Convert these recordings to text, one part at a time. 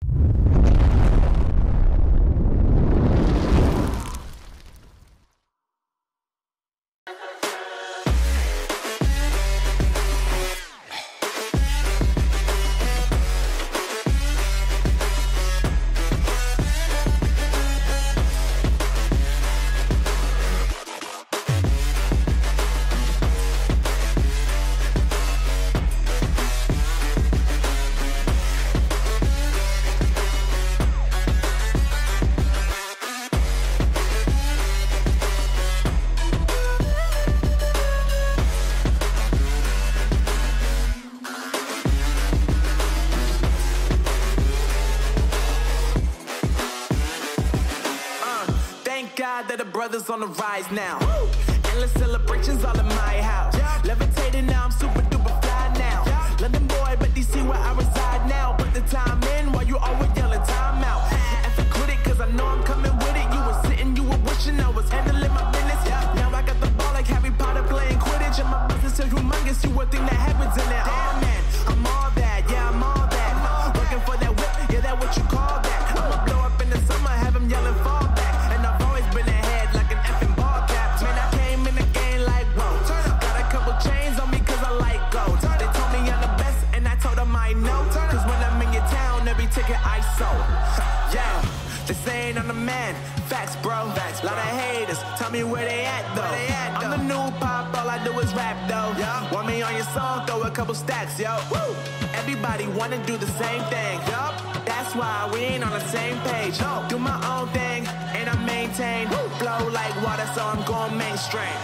That the brothers on the rise now. Woo! Endless celebrations all in my house. Yeah. Levitating now, I'm super duper fly now. Yeah. London boy, but DC where I reside now. Put the time in while you always yelling time out. And for quit it, cause I know I'm coming with it. You were sitting, you were wishing I was handling my business. Yeah. Now I got the ball like Harry Potter playing Quidditch. And my business is humongous, you would think that happens in there. Damn man, I'm all that, yeah, I'm all that. Working for that whip, yeah, that what you call that. I'ma blow up in the summer, have them yelling fall back. And I've always been ahead like an effing ball cap. Man, I came in the game like, whoa. Got a couple chains on me cause I like gold. They told me I'm the best and I told them I know. Cause when I'm in your town, every ticket I sold. Yeah, they saying I'm the man. Facts, bro. Facts, lot of haters. Tell me where they at though. I'm the new pop, all I do is rap though. Yeah. Want me on your song, throw a couple stacks, yo. Woo. Everybody wanna do the same thing. Yup. That's why we ain't on the same page. No. Do my own thing and I maintain. Woo. Flow like water, so I'm going mainstream.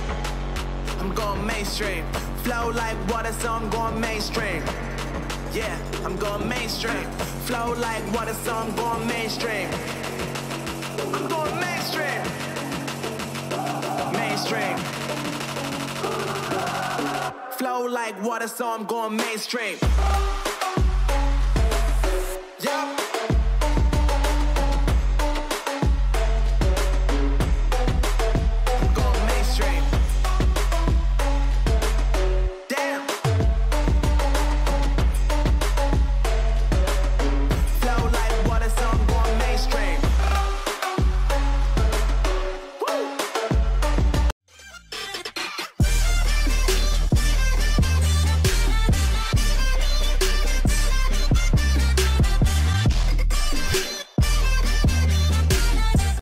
I'm going mainstream. Flow like water, so I'm going mainstream. Yeah, I'm going mainstream. Flow like water, so I'm going mainstream. I'm going mainstream. Mainstream. Flow like water, so I'm going mainstream. Yeah.